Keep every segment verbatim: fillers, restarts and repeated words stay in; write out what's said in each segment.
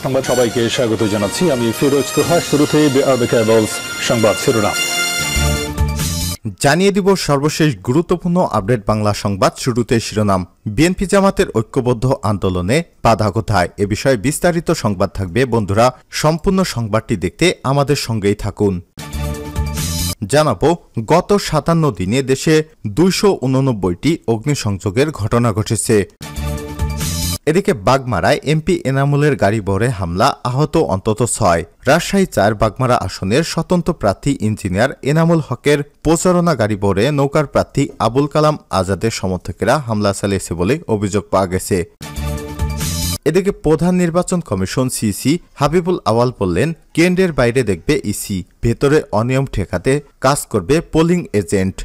সংবাদ সবাইকে স্বাগত জানাচ্ছি আমি ফিরোজ তোহা। শুরুতে সংবাদ শিরোনাম জানিয়ে দিব সর্বশেষ গুরুত্বপূর্ণ আপডেট বাংলা সংবাদ। শুরুতে শিরোনাম, বিএনপি জামাতের ঐক্যবদ্ধ আন্দোলনে বাধা কোথায়, এ বিষয়ে বিস্তারিত সংবাদ থাকবে। বন্ধুরা, সম্পূর্ণ সংবাদটি দেখতে আমাদের সঙ্গেই থাকুন। জানাবো, গত সাতান্ন দিনে দেশে দুইশো উননব্বইটি অগ্নিসংযোগের ঘটনা ঘটেছে। এদিকে বাগমারায় এমপি এনামুলের গাড়ি বহরে হামলা, আহত অন্তত ছয়। রাজশাহী চার বাগমারা আসনের স্বতন্ত্র প্রার্থী ইঞ্জিনিয়ার এনামুল হকের প্রচারণা গাড়ি বহরে নৌকার প্রার্থী আবুল কালাম আজাদের সমর্থকেরা হামলা চালিয়েছে বলে অভিযোগ পাওয়া গেছে। এদিকে প্রধান নির্বাচন কমিশন সিসি হাবিবুল আওয়াল বললেন, কেন্দ্রের বাইরে দেখবে ইসি, ভেতরে অনিয়ম ঠেকাতে কাজ করবে পোলিং এজেন্ট।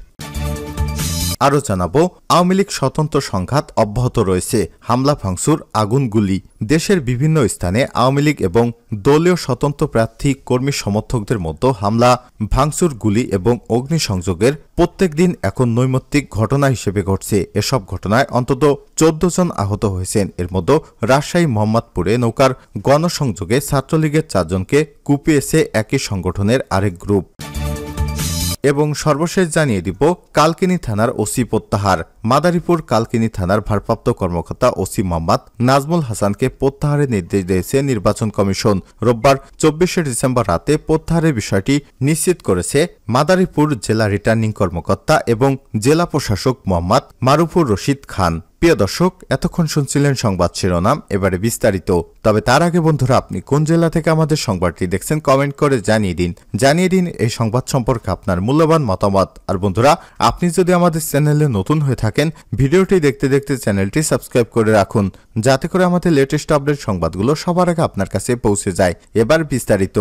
আরও জানাবো, আওয়ামী লীগ স্বতন্ত্র সংঘাত অব্যাহত রয়েছে, হামলা ভাঙচুর আগুন গুলি। দেশের বিভিন্ন স্থানে আওয়ামী লীগ এবং দলীয় স্বতন্ত্র প্রার্থী কর্মী সমর্থকদের মধ্যে হামলা ভাঙচুর গুলি এবং অগ্নিসংযোগের প্রত্যেক দিন এখন নৈমিত্তিক ঘটনা হিসেবে ঘটছে। এসব ঘটনায় অন্তত চোদ্দ জন আহত হয়েছেন। এর মধ্যে রাজশাহী মোহাম্মদপুরে নৌকার গণসংযোগে ছাত্রলীগের চারজনকে কুপিয়েছে একই সংগঠনের আরেক গ্রুপ। এবং সর্বশেষ জানিয়ে দিব, কালকিনি থানার ওসি প্রত্যাহার। মাদারীপুর কালকিনি থানার ভারপ্রাপ্ত কর্মকর্তা ওসি মোহাম্মদ নাজমুল হাসানকে প্রত্যাহারের নির্দেশ দিয়েছে নির্বাচন কমিশন। রোববার চব্বিশে ডিসেম্বর রাতে প্রত্যাহারের বিষয়টি নিশ্চিত করেছে মাদারীপুর জেলা রিটার্নিং কর্মকর্তা এবং জেলা প্রশাসক মোহাম্মদ মারুফুর রশিদ খান। প্রিয় দর্শক, এতক্ষণ শুনছিলেন সংবাদ শিরোনাম, এবারে বিস্তারিত। তবে তার আগে বন্ধুরা, আপনি কোন জেলা থেকে আমাদের সংবাদটি দেখছেন কমেন্ট করে জানিয়ে দিন জানিয়ে দিন এই সংবাদ সম্পর্কে আপনার মূল্যবান মতামত। আর বন্ধুরা, আপনি যদি আমাদের চ্যানেলে নতুন হয়ে থাকেন, ভিডিওটি দেখতে দেখতে চ্যানেলটি সাবস্ক্রাইব করে রাখুন, যাতে করে আমাদের লেটেস্ট আপডেট সংবাদগুলো সবার আগে আপনার কাছে পৌঁছে যায়। এবার বিস্তারিত।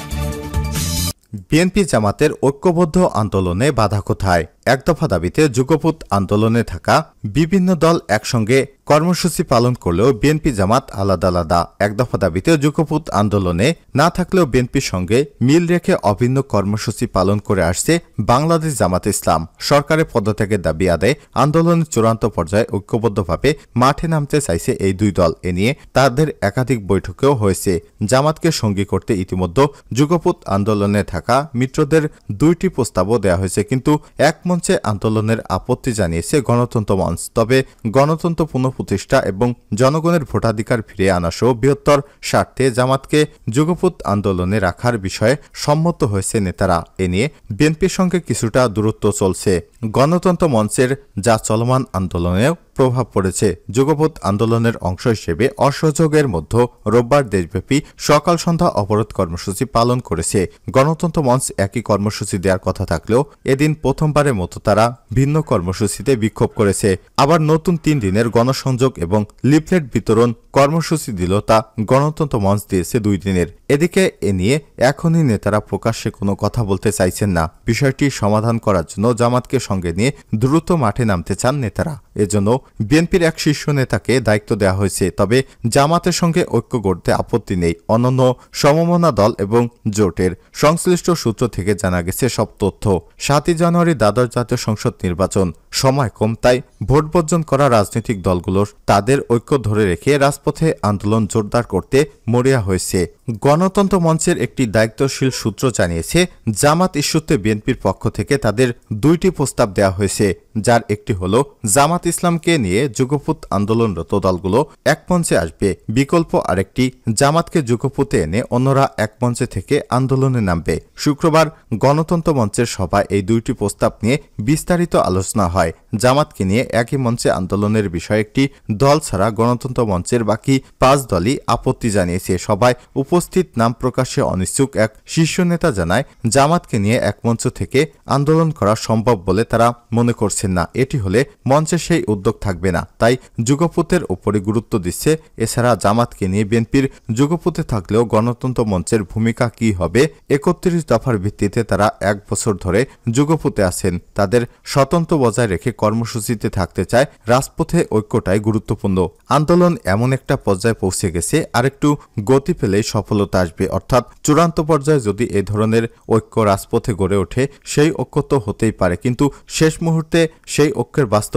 বিএনপি জামাতের ঐক্যবদ্ধ আন্দোলনে বাধা কোথায়? এক দফা দাবিতে যুগপৎ আন্দোলনে থাকা বিভিন্ন দল একসঙ্গে কর্মসূচি পালন করলেও বিএনপি জামাত আলাদা আলাদা। এক দফা দাবিতে যুগপৎ আন্দোলনে না থাকলেও বিএনপির সঙ্গে মিল রেখে অভিন্ন কর্মসূচি পালন করে আসছে বাংলাদেশ জামাত ইসলাম। সরকারের পদত্যাগের দাবি আদায়ে আন্দোলনের চূড়ান্ত পর্যায়ে ঐক্যবদ্ধভাবে মাঠে নামতে চাইছে এই দুই দল। এ নিয়ে তাদের একাধিক বৈঠকেও হয়েছে। জামাতকে সঙ্গী করতে ইতিমধ্যে যুগপৎ আন্দোলনে থাকা মিত্রদের দুইটি প্রস্তাবও দেওয়া হয়েছে, কিন্তু এক মঞ্চে আন্দোলনের আপত্তি জানিয়েছে গণতন্ত্র মঞ্চ। তবে গণতন্ত্র পুনঃপ্রতিষ্ঠা এবং জনগণের ভোটাধিকার ফিরিয়ে আনা সহ বৃহত্তর স্বার্থে জামাতকে যুগপৎ আন্দোলনে রাখার বিষয়ে সম্মত হয়েছে নেতারা। এ নিয়ে বিএনপির সঙ্গে কিছুটা দূরত্ব চলছে। গণতন্ত্র মঞ্চের যা চলমান আন্দোলনেও প্রভাব পড়েছে। যুগপৎ আন্দোলনের অংশ হিসেবে অসহযোগের মধ্যে রোববার দেশব্যাপী সকাল সন্ধ্যা অবরোধ কর্মসূচি পালন করেছে। গণতন্ত্র মঞ্চ একই কর্মসূচি দেওয়ার কথা থাকলেও এদিন প্রথমবারের মতো তারা ভিন্ন কর্মসূচিতে বিক্ষোভ করেছে। আবার নতুন তিন দিনের গণসংযোগ এবং লিফলেট বিতরণ কর্মসূচি দিল, তা গণতন্ত্র মঞ্চ দিয়েছে দুই দিনের। এদিকে এ নিয়ে এখনই নেতারা প্রকাশ্যে কোনো কথা বলতে চাইছেন না। বিষয়টি সমাধান করার জন্য জামাতকে সঙ্গে নিয়ে দ্রুত মাঠে নামতে চান নেতারা। এজন্য বিএনপির এক শীর্ষ নেতাকে দায়িত্ব দেওয়া হয়েছে। তবে জামাতের সঙ্গে ঐক্য গড়তে আপত্তি নেই অন্যান্য সমমনা দল এবং জোটের। সংশ্লিষ্ট সূত্র থেকে জানা গেছে সব তথ্য। সাতই জানুয়ারি দ্বাদশ জাতীয় সংসদ নির্বাচন, সময় কম, তাই ভোট বর্জন করা রাজনৈতিক দলগুলোর তাদের ঐক্য ধরে রেখে রাজপথে আন্দোলন জোরদার করতে মরিয়া হয়েছে। গণতন্ত্র মঞ্চের একটি দায়িত্বশীল সূত্র জানিয়েছে, জামাত ইস্যুতে বিএনপির পক্ষ থেকে তাদের দুইটি প্রস্তাব দেওয়া হয়েছে, যার একটি হল জামাত ইসলামকে নিয়ে যুগপৎ আন্দোলনরত দলগুলো এক মঞ্চে আসবে, বিকল্প আরেকটি জামাতকে যুগপথে এনে অন্যরা এক মঞ্চে থেকে আন্দোলনে নামবে। শুক্রবার গণতন্ত্র মঞ্চের সভায় এই দুইটি প্রস্তাব নিয়ে বিস্তারিত আলোচনা হয়। জামাতকে নিয়ে একই মঞ্চে আন্দোলনের বিষয়ে একটি দল ছাড়া গণতন্ত্র মঞ্চের বাকি পাঁচ দলই আপত্তি জানিয়েছে। সভায় উপস্থিত নাম প্রকাশে অনিচ্ছুক এক শীর্ষ নেতা জানায়, জামাতকে নিয়ে এক মঞ্চ থেকে আন্দোলন করা সম্ভব বলে তারা মনে করছেন না। এটি হলে মঞ্চে সেই উদ্যোগ থাকবে না, তাই যুগপথের উপরে গুরুত্ব দিচ্ছে। এছাড়া জামাতকে নিয়ে বিএনপির যুগপথে থাকলেও গণতন্ত্র মঞ্চের ভূমিকা কি হবে? একত্রিশ দফার ভিত্তিতে তারা এক বছর ধরে যুগপথে আছেন। তাদের স্বতন্ত্র বজায় রেখে কর্মসূচিতে থাকতে চায়। রাজপথে ঐক্যটাই গুরুত্বপূর্ণ। আন্দোলন এমন একটা পর্যায়ে পৌঁছে গেছে, আরেকটু গতি পেলেই সফলতা আসবে। অর্থাৎ চূড়ান্ত পর্যায়ে যদি এ ধরনের ঐক্য রাজপথে গড়ে ওঠে, সেই ঐক্য তো হতেই পারে, কিন্তু শেষ মুহূর্তে সেই ঐক্যের বাস্তবতা নেই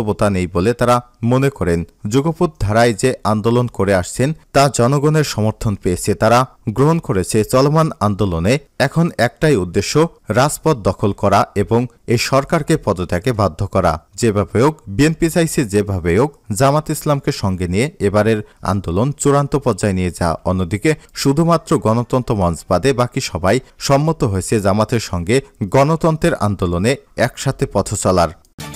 নেই বলে তারা মনে করেন। যুগপৎ ধারায় যে আন্দোলন করে আসছেন তা জনগণের সমর্থন পেয়েছে, তারা গ্রহণ করেছে। চলমান আন্দোলনে এখন একটাই উদ্দেশ্য, রাজপথ দখল করা এবং এই সরকারকে পদত্যাগে বাধ্য করা। যেভাবে হোক বিএনপি চাইছে যেভাবে হোক জামাত ইসলামকে সঙ্গে নিয়ে এবারের আন্দোলন চূড়ান্ত পর্যায়ে নিয়ে যা। অন্যদিকে শুধুমাত্র গণতন্ত্র মঞ্চ বাদে বাকি সবাই সম্মত হয়েছে জামাতের সঙ্গে গণতন্ত্রের আন্দোলনে একসাথে পথ চলার।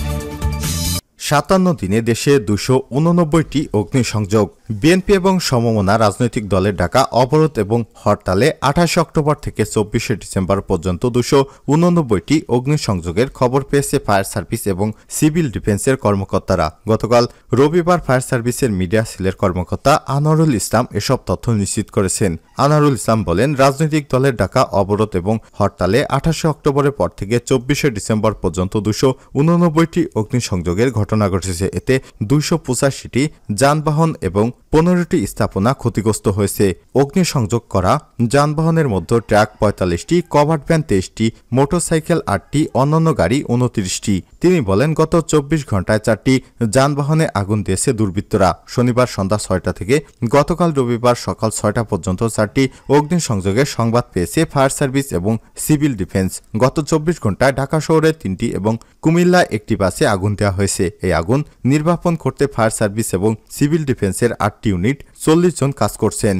সাতান্ন দিনে দেশে দুশো উননব্বইটি অগ্নিসংযোগ। বিএনপি এবং সমমনা রাজনৈতিক দলের ডাকা অবরোধ এবং হরতালে আঠাশে অক্টোবর থেকে চব্বিশে ডিসেম্বর পর্যন্ত দুশো উননব্বইটি অগ্নিসংযোগের খবর পেয়েছে ফায়ার সার্ভিস এবং সিভিল ডিফেন্সের কর্মকর্তারা। গতকাল রবিবার ফায়ার সার্ভিসের মিডিয়া সেলের কর্মকর্তা আনোয়ারুল ইসলাম এসব তথ্য নিশ্চিত করেছেন। আনোয়ারুল ইসলাম বলেন, রাজনৈতিক দলের ডাকা অবরোধ এবং হরতালে আঠাশে অক্টোবরের পর থেকে চব্বিশে ডিসেম্বর পর্যন্ত দুশো উননব্বইটি অগ্নিসংযোগের ঘটনা ঘটেছে। এতে দুইশো পঁচাশিটি যানবাহন এবং পনেরোটি স্থাপনা ক্ষতিগ্রস্ত হয়েছে। অগ্নিসংযোগ করা যানবাহনের মধ্যে ট্রাক পঁয়তাল্লিশটি, কভার্ড ভ্যান তেইশটি, মোটরসাইকেল আটটি, অন্যান্য গাড়ি উনত্রিশটি। তিনি বলেন, গত চব্বিশ ঘন্টায় চারটি যানবাহনে আগুন দিয়েছে দুর্বৃত্তরা। শনিবার সন্ধ্যা ছয়টা থেকে গতকাল রবিবার সকাল ছয়টা পর্যন্ত চারটি অগ্নিসংযোগের সংবাদ পেয়েছে ফায়ার সার্ভিস এবং সিভিল ডিফেন্স। গত চব্বিশ ঘন্টায় ঢাকা শহরের তিনটি এবং কুমিল্লা একটি বাসে আগুন দেওয়া হয়েছে। এই আগুন নির্বাপন করতে ফায়ার সার্ভিস এবং সিভিল ডিফেন্সের আটটি ইউনিট চল্লিশ জন কাজ করছেন।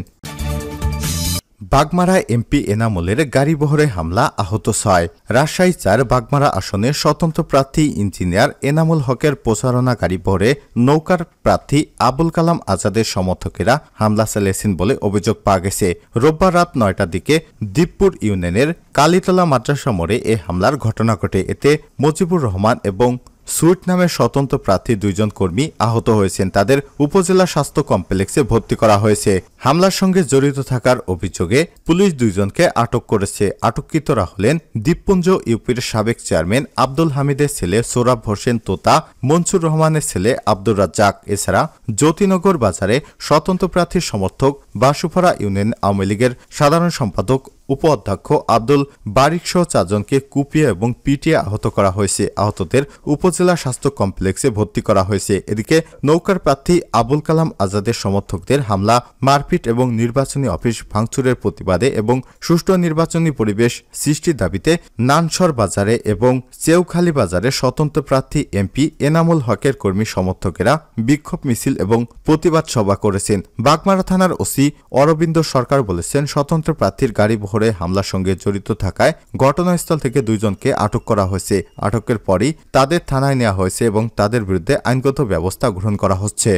বাগমারা এমপি এনামুলের গাড়িবহরে হামলা, আহত ছয়। রাজশাহী চার বাগমারা আসনে স্বতন্ত্র প্রার্থী ইঞ্জিনিয়ার এনামুল হকের প্রচারণা গাড়িবহরে নৌকার প্রার্থী আবুল কালাম আজাদের সমর্থকেরা হামলা চালিয়েছেন বলে অভিযোগ পাওয়া গেছে। রোববার রাত নয়টার দিকে দীপপুর ইউনিয়নের কালীতলা মাদ্রাসা মোড়ে এ হামলার ঘটনা ঘটে। এতে মুজিবুর রহমান এবং সুইট নামের স্বতন্ত্র প্রার্থী দুইজন কর্মী আহত হয়েছেন। তাদের উপজেলা স্বাস্থ্য কমপ্লেক্সে ভর্তি করা হয়েছে। হামলার সঙ্গে জড়িত থাকার অভিযোগে পুলিশ দুইজনকে আটক করেছে। আটককৃতরা হলেন দ্বীপপুঞ্জ ইউপির সাবেক চেয়ারম্যান আব্দুল হামিদের ছেলে সোহরাব হোসেন তোতা, মনসুর রহমানের ছেলে আব্দুর রাজ্জাক। এছাড়া জ্যোতিনগর বাজারে স্বতন্ত্র প্রার্থীর সমর্থক বাসুপাড়া ইউনিয়ন আওয়ামী লীগের সাধারণ সম্পাদক উপ অধ্যক্ষ আব্দুল বারিক সহ চারজনকে কুপিয়ে এবং পিটিয়ে আহত করা হয়েছে। আহতদের উপজেলা স্বাস্থ্য কমপ্লেক্সে ভর্তি করা হয়েছে। এদিকে নৌকার প্রার্থী আবুল কালাম আজাদের সমর্থকদের হামলা, মারপিট এবং নির্বাচনী অফিস ভাঙচুরের প্রতিবাদে এবং সুষ্ঠু নির্বাচনী পরিবেশ সৃষ্টির দাবিতে নানসর বাজারে এবং চেউখালী বাজারে স্বতন্ত্র প্রার্থী এমপি এনামুল হকের কর্মী সমর্থকেরা বিক্ষোভ মিছিল এবং প্রতিবাদ সভা করেছেন। বাগমারা থানার ওসি অরবিন্দ সরকার বলেছেন, স্বতন্ত্র প্রার্থীর গাড়ি হামলার সঙ্গে জড়িত থাকায় ঘটনাস্থল থেকে দুইজনকে আটক করা হয়েছে। আটকের পরই তাদের থানায় নেওয়া হয়েছে এবং তাদের বিরুদ্ধে আইনগত ব্যবস্থা গ্রহণ করা হচ্ছে।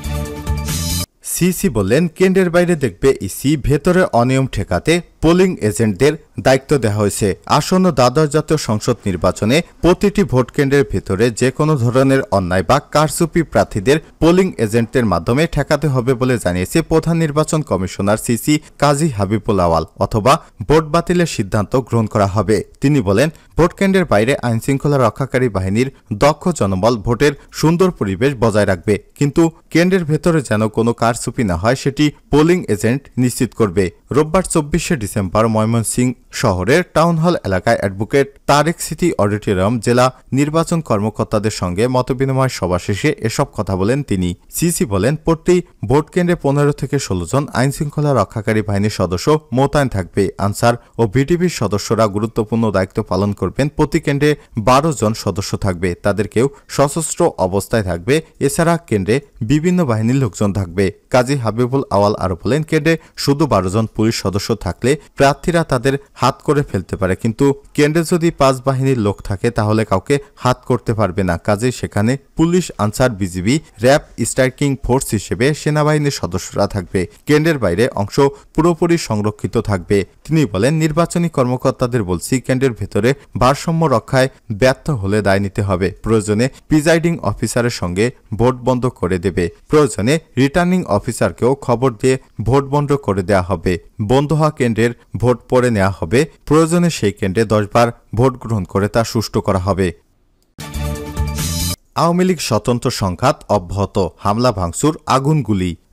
সিসি বললেন, কেন্দ্রের বাইরে দেখবে ইসি, ভেতরে অনিয়ম ঠেকাতে পোলিং এজেন্টদের দায়িত্ব দেওয়া হয়েছে। আসন্ন দ্বাদশ জাতীয় সংসদ নির্বাচনে প্রতিটি ভোট কেন্দ্রের ভেতরে যে কোনো ধরনের অন্যায় বা কারচুপি প্রার্থীদের পোলিং এজেন্টদের মাধ্যমে ঠেকাতে হবে বলে জানিয়েছে প্রধান নির্বাচন কমিশনার সিসি কাজী হাবিবুল আওয়াল, অথবা ভোট বাতিলের সিদ্ধান্ত গ্রহণ করা হবে। তিনি বলেন, ভোট কেন্দ্রের বাইরে আইনশৃঙ্খলা রক্ষাকারী বাহিনীর দক্ষ জনবল ভোটের সুন্দর পরিবেশ বজায় রাখবে, কিন্তু কেন্দ্রের ভেতরে যেন কোনো কারচুপি না হয় সেটি পোলিং এজেন্ট নিশ্চিত করবে। রোববার চব্বিশে ডিসেম্বর ময়মনসিংহ শহরের টাউন হল এলাকায় অ্যাডভোকেট তারেক সিটি অডিটোরিয়াম জেলা নির্বাচন কর্মকর্তাদের সঙ্গে মতবিনিময় সভা শেষে এসব কথা বলেন তিনি। সিসি বলেন, প্রতি ভোট কেন্দ্রে পনেরো থেকে ষোলো জন আইনশৃঙ্খলা রক্ষাকারী বাহিনীর সদস্য মোতায়েন থাকবে। আনসার ও বিটিভির সদস্যরা গুরুত্বপূর্ণ দায়িত্ব পালন করবেন। প্রতি কেন্দ্রে বারো জন সদস্য থাকবে, তাদের কেউ সশস্ত্র অবস্থায় থাকবে। এছাড়া কেন্দ্রে বিভিন্ন বাহিনীর লোকজন থাকবে। কাজী হাবিবুল আওয়াল আরো বলেন, কেন্দ্রে শুধু বারো জন পুলিশ সদস্য থাকলে প্রার্থীরা তাদের হাত করে ফেলতে পারে, কিন্তু কেন্দ্রে যদি পাঁচ বাহিনীর লোক থাকে তাহলে কাউকে হাত করতে পারবে না। কাজেই সেখানে police, Ansar, BGB, RAB, striking force হিসেবে সেনাবাহিনীর সদস্যরা থাকবে। কেন্দ্রের বাইরে অংশ পুরোপুরি সংরক্ষিত থাকবে। তিনি বলেন, নির্বাচনী কর্মকর্তাদের বলছি, কেন্দ্রের ভেতরে ভারসাম্য রক্ষায় ব্যর্থ হলে দায় নিতে হবে। প্রয়োজনে প্রিজাইডিং অফিসারের সঙ্গে ভোট বন্ধ করে দেবে। প্রয়োজনে রিটার্নিং অফিসারকেও খবর দিয়ে ভোট বন্ধ করে দেওয়া হবে। বন্ধ হওয়া কেন্দ্রের ভোট পরে নেওয়া হবে। প্রয়োজনে সেই কেন্দ্রে দশবার ভোট গ্রহণ করে তা সুষ্ঠু করা হবে। আওয়ামী লীগ স্বতন্ত্র সংঘাত অব্যাহত, হামলা ভাঙচুর, আগুন গুলি।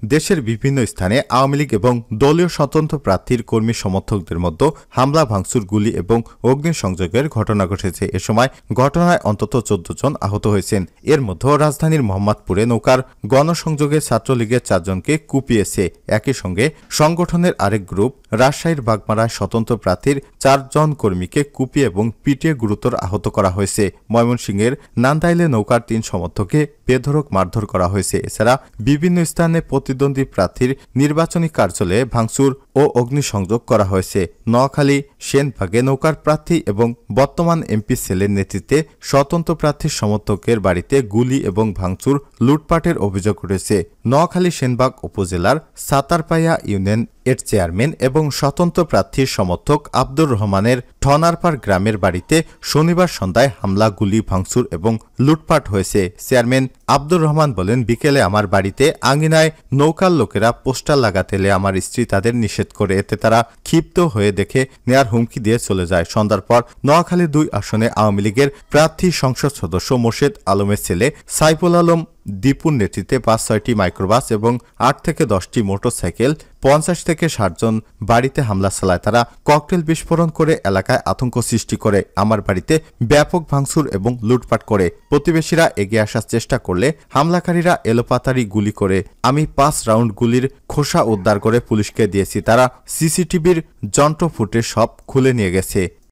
দেশের বিভিন্ন স্থানে আওয়ামী লীগ এবং দলীয় স্বতন্ত্র প্রার্থীর কর্মী সমর্থকদের মধ্যে হামলা ভাঙচুর গুলি এবং অগ্নিসংযোগের ঘটনা ঘটেছে। এ সময় ঘটনায় অন্তত চোদ্দ জন আহত হয়েছেন। এর মধ্যে রাজধানীর মোহাম্মদপুরে নৌকার গণসংযোগে ছাত্রলীগের চারজনকে কুপিয়েছে। একই সঙ্গে সংগঠনের আরেক গ্রুপ রাজশাহীর বাগমারায় স্বতন্ত্র প্রার্থীর চারজন কর্মীকে কুপিয়ে এবং পিটিয়ে গুরুতর আহত করা হয়েছে। ময়মনসিংহের নান্দাইলে নৌকার তিন সমর্থককে বেধড়ক মারধর করা হয়েছে। এছাড়া বিভিন্ন স্থানে প্রতিদ্বন্দ্বী প্রার্থীর নির্বাচনী কার্যালয়ে ভাঙচুর ও অগ্নিসংযোগ করা হয়েছে। নোয়াখালী সেনবাগে নৌকার প্রার্থী এবং বর্তমান এমপি সেলের নেতৃত্বে স্বতন্ত্র প্রার্থীর সমর্থকের বাড়িতে গুলি এবং ভাঙচুর লুটপাটের অভিযোগ উঠেছে। নোয়াখালী সেনবাগ উপজেলার সাতারপাইয়া ইউনিয়ন এর চেয়ারম্যান এবং স্বতন্ত্র প্রার্থীর সমর্থক আব্দুর রহমানের ঠনারপাড় গ্রামের বাড়িতে শনিবার সন্ধ্যায় হামলা, গুলি, ভাঙচুর এবং লুটপাট হয়েছে। চেয়ারম্যান আব্দুর রহমান বলেন, বিকেলে আমার বাড়িতে আঙিনায় নৌকার লোকেরা পোস্টার লাগাতে এলে আমার স্ত্রী তাদের নিষেধ করে। এতে তারা ক্ষিপ্ত হয়ে দেখে নেয়ার হুমকি দিয়ে চলে যায়। সন্ধ্যার পর নোয়াখালী দুই আসনে আওয়ামী লীগের প্রার্থী সংসদ সদস্য মোর্শেদ আলমের ছেলে সাইফুল আলম দীপুর নেতৃত্বে পাঁচ ছয়টি মাইক্রোবাস এবং আট থেকে দশটি মোটরসাইকেল পঞ্চাশ থেকে ষাট জন বাড়িতে হামলা চালায়। তারা ককটেল বিস্ফোরণ করে এলাকায় আতঙ্ক সৃষ্টি করে, আমার বাড়িতে ব্যাপক ভাঙচুর এবং লুটপাট করে। প্রতিবেশীরা এগিয়ে আসার চেষ্টা করলে হামলাকারীরা এলোপাতাড়ি গুলি করে। আমি পাঁচ রাউন্ড গুলির খোসা উদ্ধার করে পুলিশকে দিয়েছি। তারা সিসিটিভির যন্ত্র ফুটে সব খুলে নিয়ে গেছে।